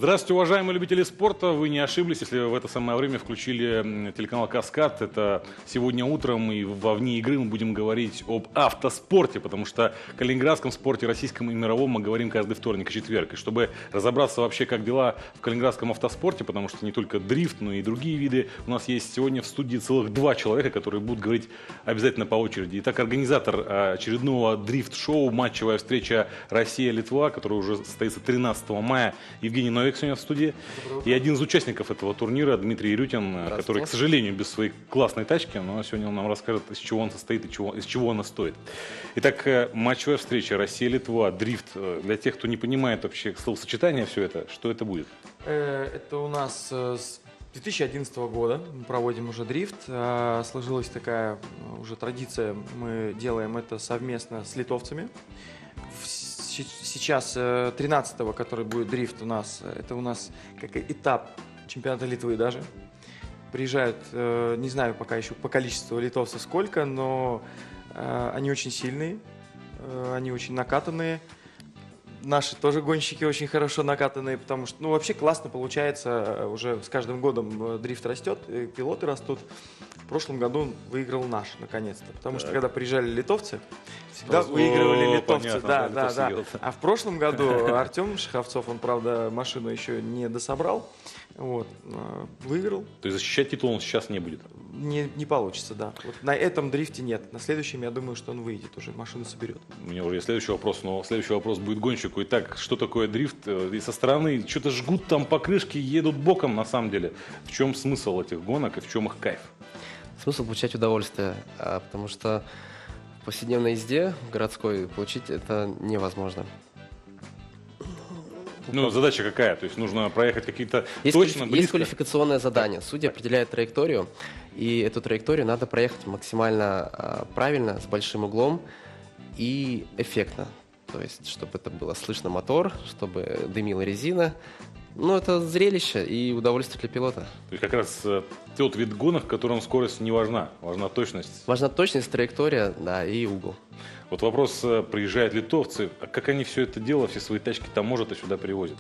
Здравствуйте, уважаемые любители спорта. Вы не ошиблись, если в это самое время включили телеканал «Каскад». Это сегодня утром и вне игры мы будем говорить об автоспорте, потому что о калининградском спорте, российском и мировом мы говорим каждый вторник и четверг. И чтобы разобраться вообще, как дела в калининградском автоспорте, потому что не только дрифт, но и другие виды, у нас есть сегодня в студии целых два человека, которые будут говорить обязательно по очереди. Итак, организатор очередного дрифт-шоу, матчевая встреча Россия-Литва, которая уже состоится 13 мая, Евгений Новик сегодня в студии. И один из участников этого турнира, Дмитрий Ирютин, который, к сожалению, без своей классной тачки, но сегодня он нам расскажет, из чего он состоит и из чего она стоит. Итак, матчевая встреча Россия-Литва, дрифт. Для тех, кто не понимает вообще словосочетание все это, что это будет? Это у нас с 2011 года мы проводим уже дрифт. Сложилась такая уже традиция, мы делаем это совместно с литовцами. Сейчас 13-го, который будет дрифт у нас, это у нас как этап чемпионата Литвы даже. Приезжают, не знаю пока еще по количеству литовцев сколько, но они очень сильные, они очень накатанные. Наши тоже гонщики очень хорошо накатанные, потому что, вообще классно получается, уже с каждым годом дрифт растет, пилоты растут. В прошлом году выиграл наш, наконец-то, потому что когда приезжали литовцы, всегда выигрывали литовцы. Понятно, да. А в прошлом году Артем Шаховцов, он, правда, машину еще не дособрал, выиграл. То есть защищать титул он сейчас не будет? Не получится, да. Вот на этом дрифте нет. На следующем, я думаю, что он выйдет уже, машину соберет. У меня уже есть следующий вопрос, но следующий вопрос будет гонщику. Итак, что такое дрифт? И со стороны что-то жгут там покрышки, едут боком на самом деле. В чем смысл этих гонок и в чем их кайф? Смысл получать удовольствие, потому что в повседневной езде городской получить это невозможно. Задача какая? То есть нужно проехать какие-то Есть точно, близко? Есть квалификационное задание. Судья определяет траекторию, и эту траекторию надо проехать максимально правильно, с большим углом и эффектно. То есть, чтобы это было слышно мотор, чтобы дымила резина. Это зрелище и удовольствие для пилота. То есть как раз тот вид гонок, в котором скорость не важна, важна точность. Важна точность, траектория, да, и угол. Вот вопрос, приезжают литовцы, а как они все это дело, все свои тачки таможат и сюда привозят?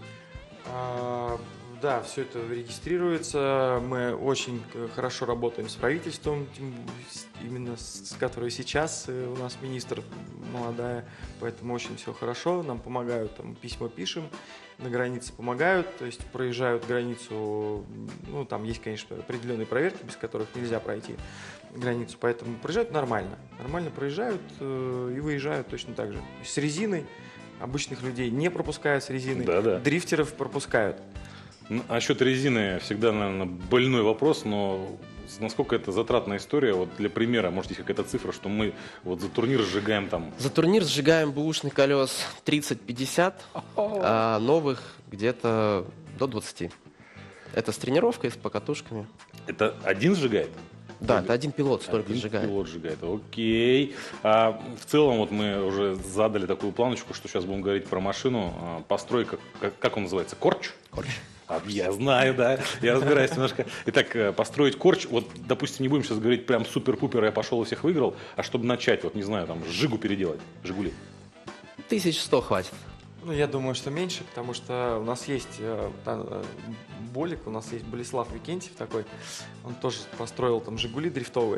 Да, все это регистрируется. Мы очень хорошо работаем с правительством, именно с которой сейчас у нас министр молодая, поэтому очень все хорошо. Нам помогают, там письма пишем, на границе помогают, то есть проезжают границу, там есть, конечно, определенные проверки, без которых нельзя пройти границу, поэтому проезжают нормально. Нормально проезжают и выезжают точно так же. С резиной обычных людей не пропускают с резиной, дрифтеров пропускают. Насчет резины всегда, наверное, больной вопрос, но насколько это затратная история? Вот для примера, может, есть какая-то цифра, что мы за турнир сжигаем там? За турнир сжигаем бэушных колес 30-50, а новых где-то до 20. Это с тренировкой, с покатушками. Это один сжигает? Да, это один пилот столько сжигает. Пилот сжигает, окей. В целом, мы уже задали такую планочку, что сейчас будем говорить про машину. Постройка, как он называется? Корч? Корч. Я знаю, да, я разбираюсь немножко. Итак, построить корч, допустим, не будем сейчас говорить прям супер-пупер, я пошел и всех выиграл, а чтобы начать, не знаю, там, Жигу переделать, Жигули. 1100 хватит. Я думаю, что меньше, потому что у нас есть Болик, у нас есть Болеслав Викентьев такой, он тоже построил там Жигули дрифтовые,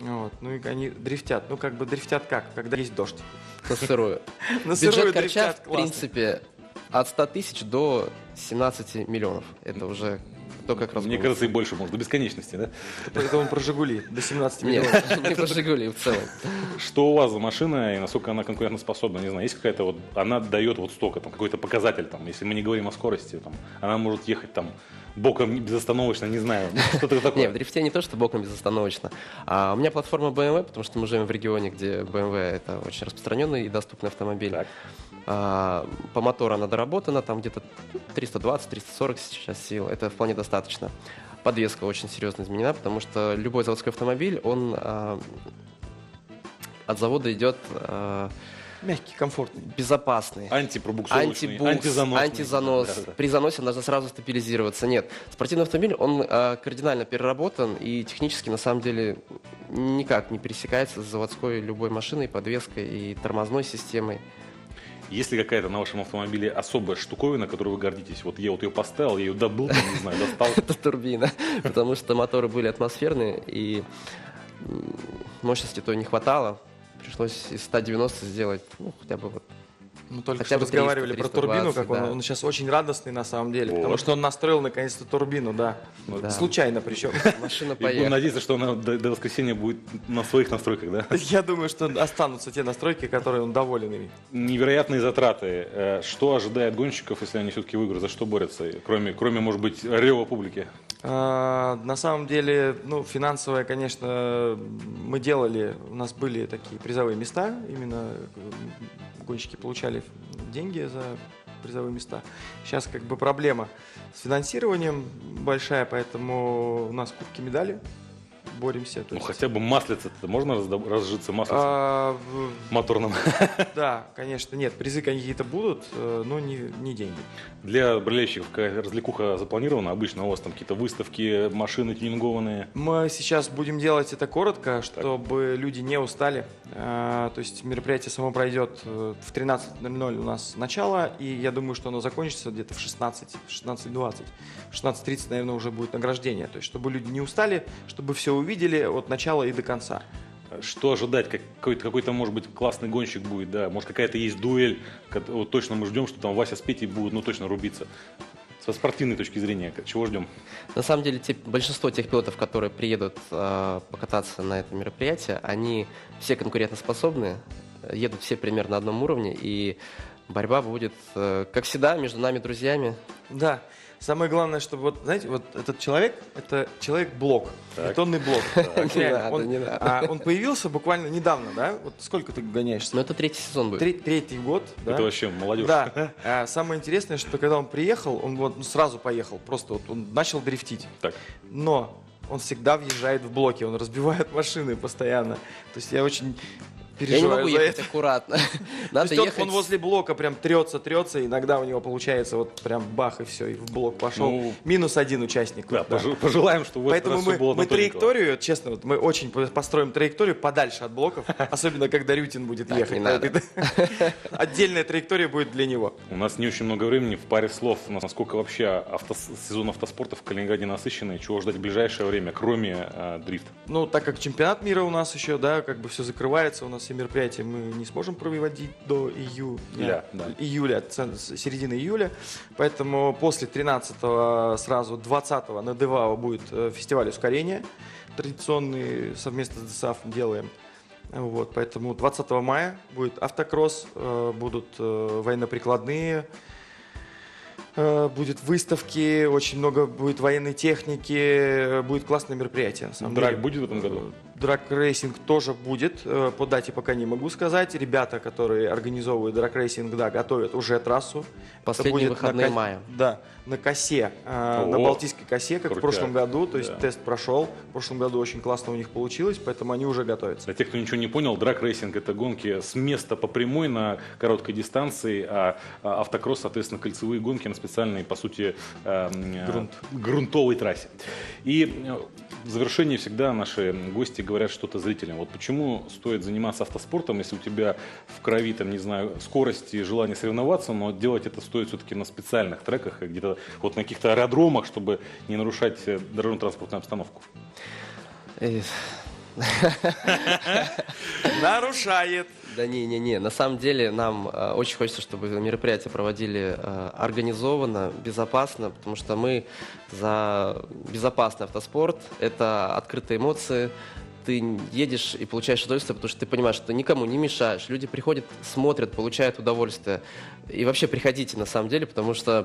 и они дрифтят, дрифтят когда есть дождь. На сырую. Бюджет корча, в принципе, от 100 тысяч до 17 миллионов. Это уже то, как разгонится. Мне кажется, и больше может, до бесконечности, да? Это он про Жигули, до 17 миллионов. Нет, не про Жигули в целом. Что у вас за машина и насколько она конкурентоспособна? Не знаю, есть какая-то она дает столько, какой-то показатель, если мы не говорим о скорости, она может ехать боком безостановочно, не знаю, что-то такое. Нет, в дрифте не то, что боком безостановочно. У меня платформа BMW, потому что мы живем в регионе, где BMW это очень распространенный и доступный автомобиль. Так. По мотору она доработана, там где-то 320-340 сейчас сил, это вполне достаточно. Подвеска очень серьезно изменена, потому что любой заводской автомобиль, он от завода идет мягкий, комфортный, безопасный, антипробуксовочный, антизанос. Да. При заносе нужно сразу стабилизироваться. Нет, спортивный автомобиль, он кардинально переработан и технически на самом деле никак не пересекается с заводской любой машиной, подвеской и тормозной системой. Есть ли какая-то на вашем автомобиле особая штуковина, которой вы гордитесь? Вот я вот ее поставил, я ее добыл, там, не знаю, достал. Это турбина, потому что моторы были атмосферные, и мощности то не хватало. Пришлось из 190 сделать, ну, хотя бы вот. Мы только Хотя что бы 300, разговаривали про турбину, 320, как да. он сейчас очень радостный на самом деле, потому Вот. что он настроил наконец-то турбину, да. Да. Случайно причем. Машина И будем поехала. надеяться, что она до воскресенья будет на своих настройках, да? Я думаю, что останутся те настройки, которые он доволен ими. Невероятные затраты. Что ожидает гонщиков, если они все-таки выиграют? За что борются? Кроме, может быть, рева публики. На самом деле, ну, финансовое, конечно, мы делали, у нас были такие призовые места, именно гонщики получали деньги за призовые места. Сейчас как бы проблема с финансированием большая, поэтому у нас кубки, медали, боремся. Ну, хотя бы маслица-то можно разжиться маслицем моторным? Да, конечно, нет, призы какие-то будут, но не деньги. Для болельщиков какая развлекуха запланирована? Обычно у вас там какие-то выставки, машины тюнингованные. Мы сейчас будем делать это коротко, чтобы люди не устали. То есть мероприятие само пройдет в 13:00 у нас начало, и я думаю, что оно закончится где-то в 16:20. В 16:30, наверное, уже будет награждение. То есть чтобы люди не устали, чтобы все увидели от начала и до конца. Что ожидать? Какой-то, может быть, классный гонщик будет, да? Может, какая-то есть дуэль? Вот точно мы ждем, что там Вася с Петей будут, ну, точно рубиться. Со спортивной точки зрения, чего ждем? На самом деле, большинство тех пилотов, которые приедут покататься на это мероприятие, они все конкурентоспособны, едут все примерно на одном уровне, и борьба будет, как всегда, между нами, друзьями. Да. Самое главное, чтобы, вот, знаете, вот этот человек, это человек-блок, Так. бетонный блок. Не надо. Он появился буквально недавно, да? Вот сколько ты гоняешься? Но это 3-й сезон будет. Третий год, да? Это вообще молодежь. Да. Самое интересное, что когда он приехал, он вот сразу поехал, просто вот он начал дрифтить. Так. Но он всегда въезжает в блоки, он разбивает машины постоянно. То есть я очень Я не переживаю могу за ехать это. аккуратно. То Надо есть ехать. он возле блока прям трется, иногда у него получается вот прям бах и все, и в блок пошел. Ну, -1 участник. Да, Да. пожелаем, что в этот Поэтому раз все было мы на тоненького. траекторию, честно, вот мы очень построим траекторию подальше от блоков, особенно когда Рютин будет Так, ехать. не надо. Отдельная траектория будет для него. У нас не очень много времени. В паре слов, насколько вообще сезон автоспорта в Калининграде насыщенный, чего ждать в ближайшее время, кроме дрифта? Ну, так как чемпионат мира у нас еще, да, как бы все закрывается, у нас все мероприятия мы не сможем проводить до июля, середины июля. Поэтому после 13-го, сразу 20-го на Девао будет фестиваль ускорения. Традиционный совместно с ДСАФ делаем. Вот, поэтому 20 мая будет автокросс, будут военно-прикладные, будет выставки, очень много будет военной техники, будет классное мероприятие. на самом Драк деле. будет в этом году? Драг-рейсинг тоже будет, по дате пока не могу сказать. Ребята, которые организовывают драг-рейсинг, да, готовят уже трассу. Последние Это будет выходные мая. Да, на косе, на О, Балтийской косе, как в крутяк. прошлом году. То есть Да. тест прошел. В прошлом году очень классно у них получилось, поэтому они уже готовятся. Для тех, кто ничего не понял, драг-рейсинг – это гонки с места по прямой на короткой дистанции, а автокросс, соответственно, кольцевые гонки на специальной, по сути, грунтовой трассе. И в завершении всегда наши гости говорят что-то зрителям. Вот почему стоит заниматься автоспортом, если у тебя в крови, там, не знаю, скорость и желание соревноваться, но делать это стоит все-таки на специальных треках, где-то вот на каких-то аэродромах, чтобы не нарушать дорожно-транспортную обстановку. Нарушает. Да не. На самом деле нам очень хочется, чтобы мероприятия проводили организованно, безопасно, потому что мы за безопасный автоспорт. Это открытые эмоции. Ты едешь и получаешь удовольствие, потому что ты понимаешь, что ты никому не мешаешь. Люди приходят, смотрят, получают удовольствие. И вообще приходите на самом деле, потому что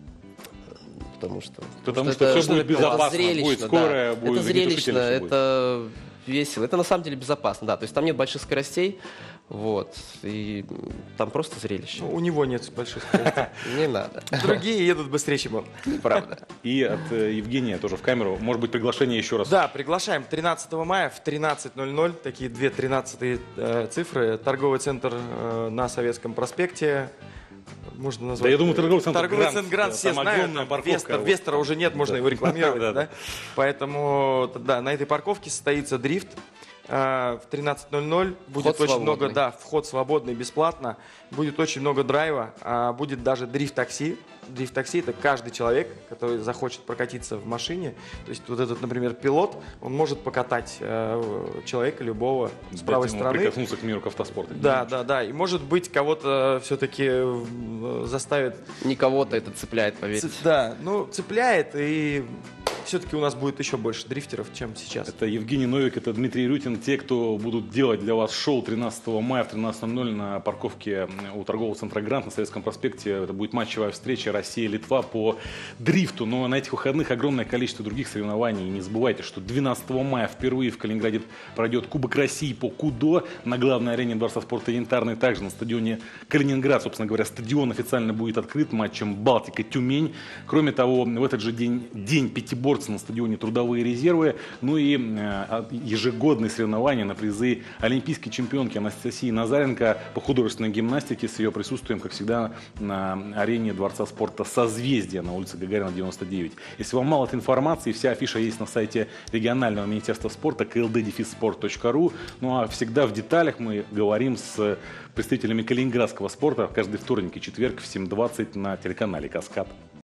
все будет безопасно, это зрелищно, будет скорая, да. будет Это зрелищно, огнетушитель, всё будет. это весело. Это на самом деле безопасно, да. То есть там нет больших скоростей, вот. И там просто зрелище. Ну, у него нет больших скоростей. Не надо. Другие едут быстрее, чем он. Правда. И от Евгения тоже в камеру. Может быть, приглашение еще раз. Да, приглашаем 13 мая в 13:00, такие две 13-е цифры, торговый центр на Советском проспекте. Можно назвать. Да, я думаю, торговый центр Гранд Гранд, все там знают. огромная парковка. Вестера уже нет, можно его рекламировать. Да, да? да. Поэтому да, на этой парковке состоится дрифт. В 13:00 будет очень много, да, вход свободный, бесплатно. Будет очень много драйва, будет даже дрифт-такси. Дрифт-такси — это каждый человек, который захочет прокатиться в машине. То есть вот этот, например, пилот, он может покатать человека любого с правой стороны. Прикоснуться к миру к автоспорту. Да. И может быть кого-то все-таки заставит... Не кого-то это цепляет, поверьте. Да, ну цепляет, и все-таки у нас будет еще больше дрифтеров, чем сейчас. Это Евгений Новик, это Дмитрий Рютин. Те, кто будут делать для вас шоу 13 мая в 13:00 на парковке у торгового центра «Грант» на Советском проспекте. Это будет матчевая встреча Россия-Литва по дрифту. Но на этих выходных огромное количество других соревнований. И не забывайте, что 12 мая впервые в Калининграде пройдет Кубок России по кудо на главной арене Дворца спорта «Янтарный». Также на стадионе Калининград, собственно говоря, стадион официально будет открыт матчем «Балтика-Тюмень». Кроме того, в этот же день пятиборцы на стадионе «Трудовые резервы». Ну и ежегодные соревнования на призы олимпийской чемпионки Анастасии Назаренко по художественной гимнастике с ее присутствием, как всегда, на арене Дворца спорта «Созвездие» на улице Гагарина, 99. Если вам мало этой информации, вся афиша есть на сайте регионального министерства спорта kld-sport.ru. Ну а всегда в деталях мы говорим с представителями калининградского спорта каждый вторник и четверг в 7:20 на телеканале «Каскад».